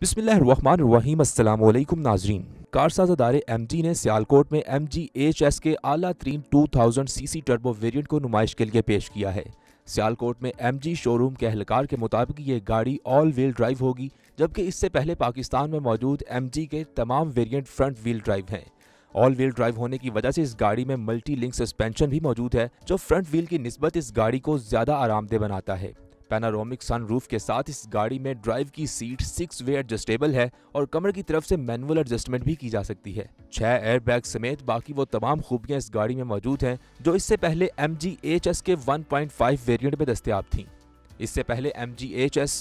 बिस्मिल्लाहिर्रहमानिर्रहीम। अस्सलाम वालेकुम नाजरीन। कारसाज अदारे MG ने सियालकोट में MG HS के आला तरीन 2000 सीसी टर्बो वेरिएंट को नुमाइश के लिए पेश किया है। सियालकोट में MG शोरूम के एहलकार के मुताबिक ये गाड़ी ऑल व्हील ड्राइव होगी, जबकि इससे पहले पाकिस्तान में मौजूद MG के तमाम वेरिएंट फ्रंट व्हील ड्राइव हैं। ऑल व्हील ड्राइव होने की वजह से इस गाड़ी में मल्टी लिंक सस्पेंशन भी मौजूद है, जो फ्रंट व्हील की निस्बत इस गाड़ी को ज्यादा आरामदेह बनाता है। पैनारोमिक सनरूफ के साथ इस गाड़ी में ड्राइव की सीट 6 वे एडजस्टेबल है और कमर की तरफ से मैनुअल एडजस्टमेंट भी की जा सकती है। 6 एयरबैग समेत बाकी वो तमाम खूबियां इस गाड़ी में मौजूद हैं जो इससे पहले MG HS के 1.5 वेरिएंट में दस्तयाब थीं। इससे पहले MG HS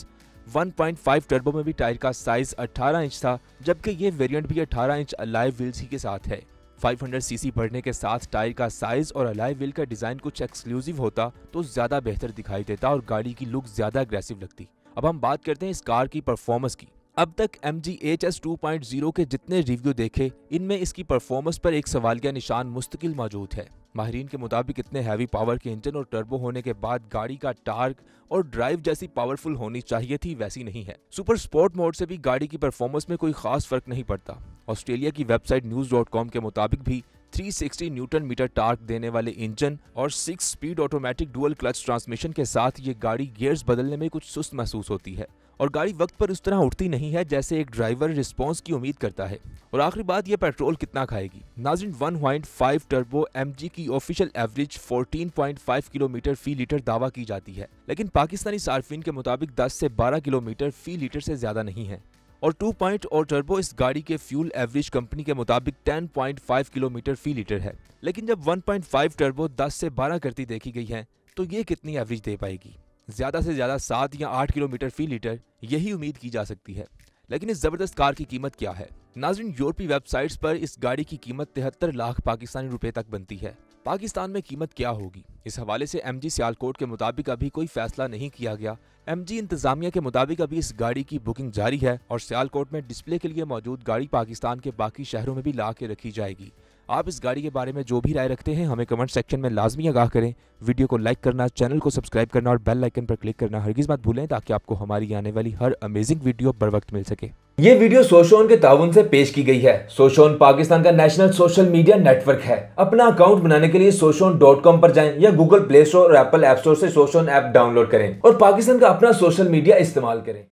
1.5 टर्बो में भी टायर का साइज 18 इंच था, जबकि ये वेरिएंट भी 18 इंच अलाय व्हील्स ही के साथ है। 500 सीसी बढ़ने के साथ टायर का साइज और अलाय व्हील का डिजाइन कुछ एक्सक्लूसिव होता तो ज्यादा बेहतर दिखाई देता और गाड़ी की लुक ज्यादा अग्रेसिव लगती। अब हम बात करते हैं इस कार की परफॉर्मेंस की। अब तक MG HS 2.0 के जितने रिव्यू देखे, इनमें इसकी परफॉर्मेंस पर एक सवालिया निशान मुस्तकिल मौजूद है। माहिरीन के मुताबिक इतने हैवी पावर के इंजन और टर्बो होने के बाद गाड़ी का टार्क और ड्राइव जैसी पावरफुल होनी चाहिए थी, वैसी नहीं है। सुपर स्पोर्ट मोड से भी गाड़ी की परफॉर्मेंस में कोई खास फर्क नहीं पड़ता। ऑस्ट्रेलिया की वेबसाइट news.com के मुताबिक भी 360 न्यूटन मीटर टार्क देने वाले इंजन और 6 speed automatic dual clutch transmission के साथ ये गाड़ी गियर्स बदलने में कुछ सुस्त महसूस होती है और गाड़ी वक्त पर उस तरह उठती नहीं है जैसे एक ड्राइवर रिस्पांस की उम्मीद करता है। और आखिरी बात, ये पेट्रोल कितना खाएगी। नाज़रीन, 1.5 टर्बो MG की ऑफिशियल एवरेज 14.5 किलोमीटर फी लीटर दावा की जाती है, लेकिन पाकिस्तानी सार्फिन के मुताबिक 10 से 12 किलोमीटर फी लीटर से ज्यादा नहीं है। और 2 और टर्बो इस गाड़ी के फ्यूल एवरेज कंपनी के मुताबिक 10.5 किलोमीटर फी लीटर है, लेकिन जब 1.5 टर्बो 10 से 12 करती देखी गई है तो ये कितनी एवरेज दे पाएगी। ज्यादा से ज्यादा 7 या 8 किलोमीटर फी लीटर, यही उम्मीद की जा सकती है। लेकिन इस जबरदस्त कार की कीमत क्या है। नाज़रीन, यूरोपीय वेबसाइट्स पर इस गाड़ी की कीमत 73 लाख पाकिस्तानी रुपए तक बनती है। पाकिस्तान में कीमत क्या होगी, इस हवाले से MG सियालकोट के मुताबिक अभी कोई फैसला नहीं किया गया। MG इंतजामिया के मुताबिक अभी इस गाड़ी की बुकिंग जारी है और सियालकोट में डिस्प्ले के लिए मौजूद गाड़ी पाकिस्तान के बाकी शहरों में भी ला के रखी जाएगी। आप इस गाड़ी के बारे में जो भी राय रखते हैं हमें कमेंट सेक्शन में लाजमी आगाह करें। वीडियो को लाइक करना, चैनल को सब्सक्राइब करना और बेल आइकन पर क्लिक करना हरगिज मत भूलें, ताकि आपको हमारी आने वाली हर अमेजिंग वीडियो बर वक्त मिल सके। ये वीडियो सोशोन के ताउन से पेश की गई है। सोशोन पाकिस्तान का नेशनल सोशल मीडिया नेटवर्क है। अपना अकाउंट बनाने के लिए soshon.com पर जाएं या गूगल प्ले स्टोर और एप्पल ऐप स्टोर से सोशोन ऐप डाउनलोड करें और पाकिस्तान का अपना सोशल मीडिया इस्तेमाल करें।